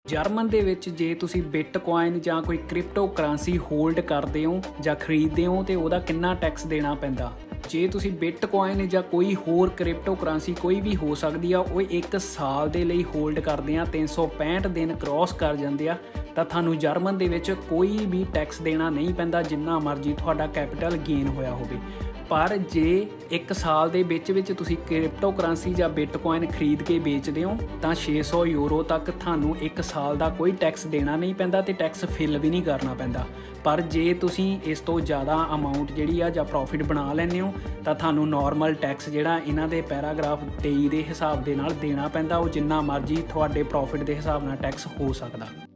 German ਦੇ ਵਿੱਚ ਜੇ ਤੁਸੀਂ ਬਿਟਕੋਇਨ ਜਾਂ ਕੋਈ ਕ੍ਰਿਪਟੋ ਕਰੰਸੀ ਹੋਲਡ ਕਰਦੇ ਹੋ ਜਾਂ ਖਰੀਦਦੇ ਹੋ ਤੇ ਉਹਦਾ ਕਿੰਨਾ ਟੈਕਸ ਦੇਣਾ ਪੈਂਦਾ। ਜੇ ਤੁਸੀਂ ਬਿਟਕੋਇਨ ਜਾਂ ਕੋਈ ਹੋਰ ਕ੍ਰਿਪਟੋ ਕਰੰਸੀ ਕੋਈ ਵੀ ਹੋ ਸਕਦੀ ਆ, ਉਹ 1 ਸਾਲ ਦੇ ਲਈ ਹੋਲਡ ਕਰਦੇ ਆ, 365 ਦਿਨ ਕ੍ਰੋਸ ਕਰ ਜਾਂਦੇ ਆ, ਤਾਂ ਤੁਹਾਨੂੰ ਜਰਮਨ ਦੇ ਵਿੱਚ ਕੋਈ ਵੀ ਟੈਕਸ ਦੇਣਾ ਨਹੀਂ ਪੈਂਦਾ, ਜਿੰਨਾ ਮਰਜ਼ੀ ਤੁਹਾਡਾ ਕੈਪੀਟਲ ਗੇਨ ਹੋਇਆ ਹੋਵੇ। ਪਰ ਜੇ 1 ਸਾਲ ਦੇ ਵਿੱਚ ਤੁਸੀਂ ਕ੍ਰਿਪਟੋ ਕਰੰਸੀ ਜਾਂ ਬਿਟਕੋਇਨ ਖਰੀਦ ਕੇ ਵੇਚਦੇ ਹੋ ਤਾਂ 600 ਯੂਰੋ ਤੱਕ ਤੁਹਾਨੂੰ 1 ਸਾਲ ਦਾ ਕੋਈ ਟੈਕਸ ਦੇਣਾ ਨਹੀਂ ਪੈਂਦਾ ਤੇ ਟੈਕਸ ਫਿਲ ਵੀ ਨਹੀਂ ਕਰਨਾ ਪੈਂਦਾ। ਪਰ ਜੇ ਤੁਸੀਂ ਇਸ ਤੋਂ ਜ਼ਿਆਦਾ ਅਮਾਊਂਟ ਜਿਹੜੀ ਆ ਜਾਂ ਪ੍ਰੋਫਿਟ ਬਣਾ ਲੈਂਦੇ ਹੋ ਤਾਂ ਤੁਹਾਨੂੰ ਨੋਰਮਲ ਟੈਕਸ ਜਿਹੜਾ ਇਹਨਾਂ ਦੇ ਪੈਰਾਗ੍ਰਾਫ 23 ਦੇ ਹਿਸਾਬ ਦੇ ਨਾਲ ਦੇਣਾ ਪੈਂਦਾ, ਉਹ ਜਿੰਨਾ ਮਰਜ਼ੀ ਤੁਹਾਡੇ ਪ੍ਰੋਫਿਟ ਦੇ ਹਿਸਾਬ ਨਾਲ ਟੈਕਸ ਹੋ ਸਕਦਾ।